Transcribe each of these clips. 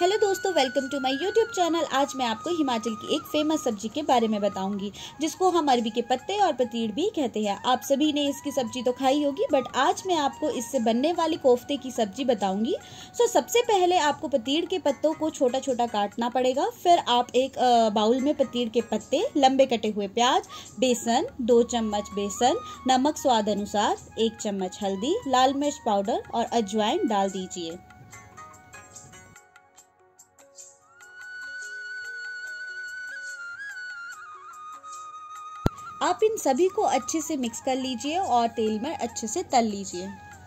Hello दोस्तों, welcome to my YouTube channel. आज मैं आपको हिमाचल की एक फेमस सब्जी के बारे में बताऊंगी जिसको हम अरबी के पत्ते और पतीड़ भी कहते हैं। आप सभी ने इसकी सब्जी तो खाई होगी, बट आज मैं आपको इससे बनने वाली कोफ्ते की सब्जी बताऊंगी। सबसे पहले आपको पतीड़ के पत्तों को छोटा छोटा काटना पड़ेगा। फिर आप एक बाउल में पतीड़ के पत्ते, लंबे कटे हुए प्याज, बेसन, 2 चम्मच बेसन, नमक स्वाद अनुसार, 1 चम्मच हल्दी, लाल मिर्च पाउडर और अजवाइन डाल दीजिए। आप इन सभी को अच्छे से मिक्स कर लीजिए और तेल में अच्छे से तल लीजिए।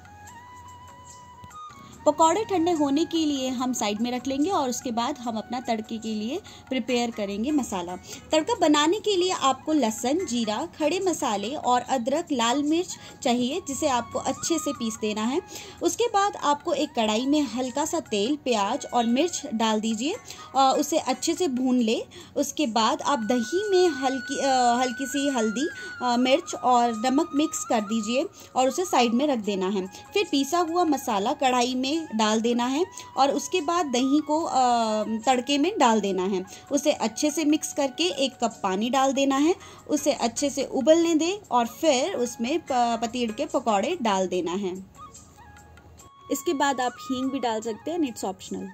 पकौड़े ठंडे होने के लिए हम साइड में रख लेंगे और उसके बाद हम अपना तड़के के लिए प्रिपेयर करेंगे मसाला। तड़का बनाने के लिए आपको लहसुन, जीरा, खड़े मसाले और अदरक, लाल मिर्च चाहिए, जिसे आपको अच्छे से पीस देना है। उसके बाद आपको एक कढ़ाई में हल्का सा तेल, प्याज और मिर्च डाल दीजिए, उसे अच्छे से भून ले। उसके बाद आप दही में हल्की सी हल्दी, मिर्च और नमक मिक्स कर दीजिए और उसे साइड में रख देना है। फिर पिसा हुआ मसाला कढ़ाई में डाल देना है और उसके बाद दही को तड़के में डाल देना है। उसे अच्छे से मिक्स करके 1 कप पानी डाल देना है। उसे अच्छे से उबलने दें और फिर उसमें पतीड़ के पकौड़े डाल देना है। इसके बाद आप हींग भी डाल सकते हैं, इट्स ऑप्शनल।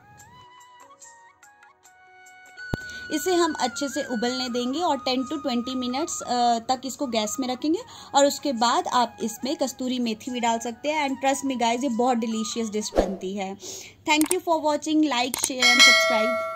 इसे हम अच्छे से उबलने देंगे और 10 to 20 मिनट्स तक इसको गैस में रखेंगे और उसके बाद आप इसमें कस्तूरी मेथी भी डाल सकते हैं। एंड ट्रस्ट मी गाइस, ये बहुत डिलीशियस डिश बनती है। Thank you for watching. Like, share and subscribe.